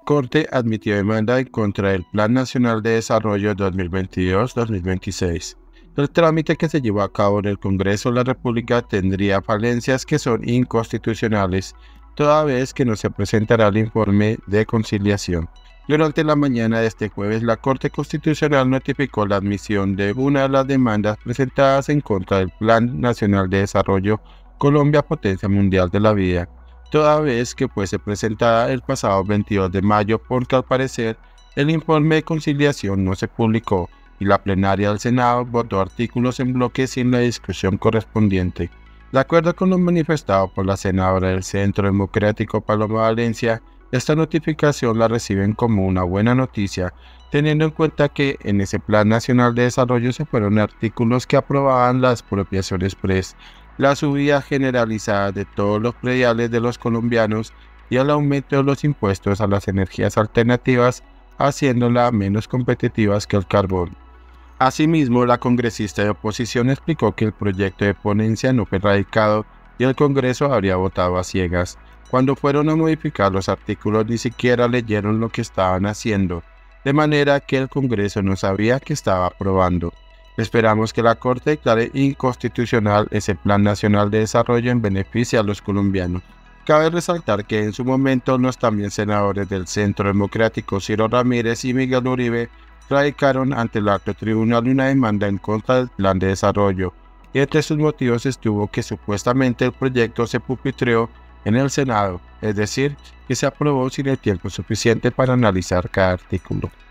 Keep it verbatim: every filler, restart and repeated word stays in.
Corte admitió demanda en contra del Plan Nacional de Desarrollo dos mil veintidós a dos mil veintiséis. El trámite que se llevó a cabo en el Congreso de la República tendría falencias que son inconstitucionales, toda vez que no se presentará el informe de conciliación. Durante la mañana de este jueves, la Corte Constitucional notificó la admisión de una de las demandas presentadas en contra del Plan Nacional de Desarrollo Colombia Potencia Mundial de la Vida, toda vez que fuese presentada el pasado veintidós de mayo porque al parecer el informe de conciliación no se publicó y la plenaria del Senado votó artículos en bloque sin la discusión correspondiente. De acuerdo con lo manifestado por la senadora del Centro Democrático Paloma Valencia, esta notificación la reciben como una buena noticia, teniendo en cuenta que en ese Plan Nacional de Desarrollo se fueron artículos que aprobaban la expropiación express, la subida generalizada de todos los prediales de los colombianos y el aumento de los impuestos a las energías alternativas, haciéndolas menos competitivas que el carbón. Asimismo, la congresista de oposición explicó que el proyecto de ponencia no fue radicado y el Congreso habría votado a ciegas. Cuando fueron a modificar los artículos ni siquiera leyeron lo que estaban haciendo, de manera que el Congreso no sabía que estaba aprobando. Esperamos que la Corte declare inconstitucional ese Plan Nacional de Desarrollo en beneficio a los colombianos. Cabe resaltar que en su momento los también senadores del Centro Democrático Ciro Ramírez y Miguel Uribe radicaron ante el alto tribunal una demanda en contra del Plan de Desarrollo, y entre sus motivos estuvo que supuestamente el proyecto se pupitreó en el Senado, es decir, que se aprobó sin el tiempo suficiente para analizar cada artículo.